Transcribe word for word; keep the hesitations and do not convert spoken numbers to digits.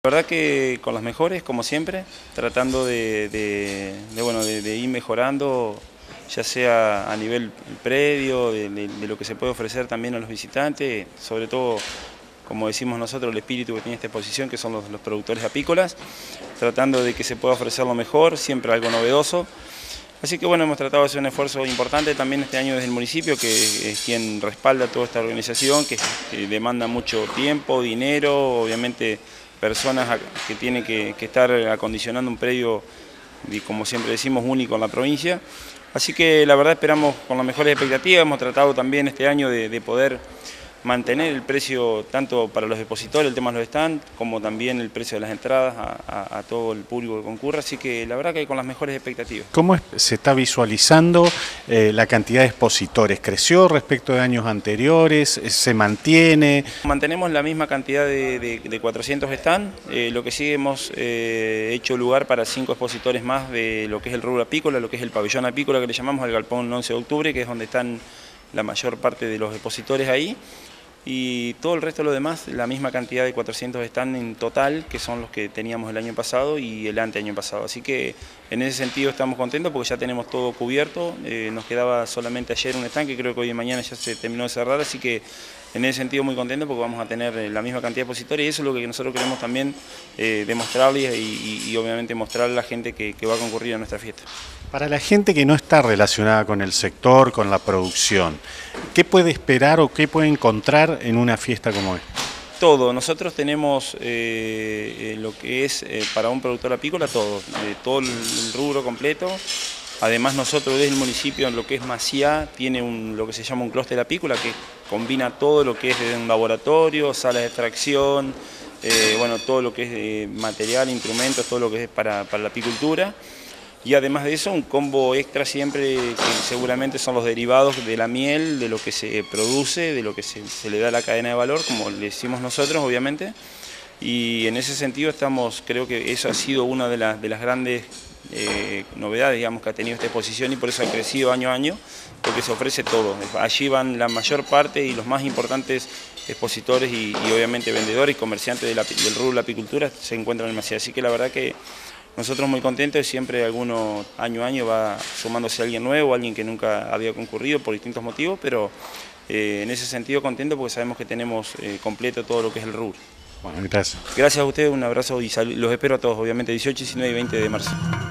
La verdad que con las mejores, como siempre, tratando de, de, de, bueno, de, de ir mejorando, ya sea a nivel predio, de, de, de lo que se puede ofrecer también a los visitantes, sobre todo, como decimos nosotros, el espíritu que tiene esta exposición, que son los, los productores apícolas, tratando de que se pueda ofrecer lo mejor, siempre algo novedoso. Así que bueno, hemos tratado de hacer un esfuerzo importante también este año desde el municipio, que es quien respalda toda esta organización, que, que demanda mucho tiempo, dinero, obviamente personas que tienen que, que estar acondicionando un predio, y como siempre decimos, único en la provincia. Así que la verdad esperamos con las mejores expectativas. Hemos tratado también este año de, de poder mantener el precio tanto para los expositores, el tema de los stands, como también el precio de las entradas a, a, a todo el público que concurra, así que la verdad que con las mejores expectativas. ¿Cómo es, se está visualizando eh, la cantidad de expositores? ¿Creció respecto de años anteriores? ¿Se mantiene? Mantenemos la misma cantidad de, de, de cuatrocientos stands, eh, lo que sí hemos eh, hecho lugar para cinco expositores más de lo que es el rubro apícola, lo que es el pabellón apícola que le llamamos el galpón once de octubre, que es donde están la mayor parte de los expositores ahí. Y todo el resto de lo demás, la misma cantidad de cuatrocientos están en total, que son los que teníamos el año pasado y el anteaño pasado. Así que en ese sentido estamos contentos porque ya tenemos todo cubierto. Eh, nos quedaba solamente ayer un stand que creo que hoy y mañana ya se terminó de cerrar, así que en ese sentido muy contentos porque vamos a tener la misma cantidad de expositores y eso es lo que nosotros queremos también eh, demostrarles y, y, y obviamente mostrar a la gente que, que va a concurrir a nuestra fiesta. Para la gente que no está relacionada con el sector, con la producción, ¿qué puede esperar o qué puede encontrar en una fiesta como esta? Todo, nosotros tenemos eh, lo que es eh, para un productor apícola todo, eh, todo el rubro completo. Además nosotros desde el municipio en lo que es Maciá tiene un, lo que se llama un clúster apícola que combina todo lo que es de un laboratorio, sala de extracción, eh, bueno, todo lo que es de material, instrumentos, todo lo que es para, para la apicultura. Y además de eso, un combo extra siempre, que seguramente son los derivados de la miel, de lo que se produce, de lo que se, se le da a la cadena de valor, como le decimos nosotros, obviamente. Y en ese sentido estamos, creo que eso ha sido una de, la, de las grandes eh, novedades, digamos, que ha tenido esta exposición y por eso ha crecido año a año, porque se ofrece todo. Allí van la mayor parte y los más importantes expositores y, y obviamente vendedores y comerciantes de la, del rubro de la apicultura se encuentran en Maciá. Así que la verdad que nosotros muy contentos y siempre alguno año a año va sumándose alguien nuevo, alguien que nunca había concurrido por distintos motivos, pero eh, en ese sentido contento porque sabemos que tenemos eh, completo todo lo que es el rubro. Bueno, gracias. Gracias a ustedes, un abrazo y los espero a todos, obviamente dieciocho, diecinueve y veinte de marzo.